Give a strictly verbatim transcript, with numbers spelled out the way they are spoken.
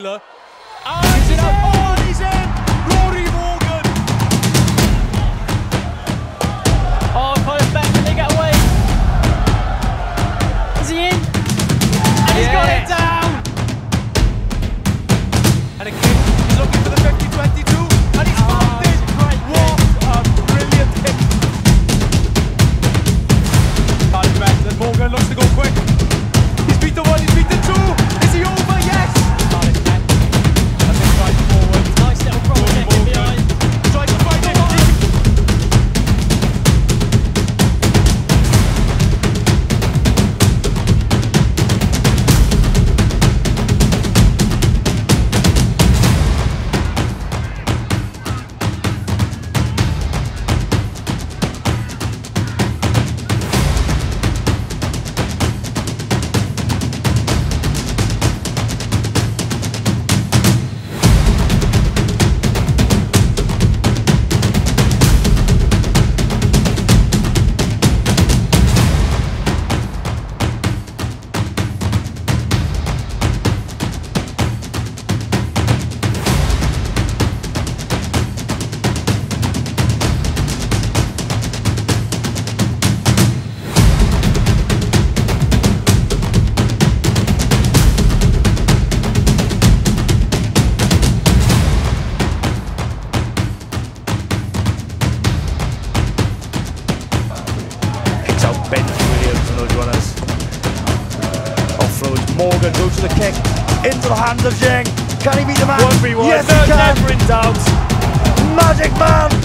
Oh, he's in! Oh, he's in! Rory Morgan! Oh, Colin back, can they get away? Is he in? And he's Yeah. got it down! And again, he's looking for the fifty twenty-two, and he's Oh, found it! What a brilliant hit! Carly back, then Morgan looks to go quick. He's beat the one, he's beat the two! Is he over? Yes! Carly's back. A big stride forward. Nice little cross kick in behind. Tries to find it! Benji Williams and those runners. Offloads Morgan, goes to the kick, into the hands of Zheng. Can he beat the man? one v one. Yes, No, he can. never in doubt. Magic man.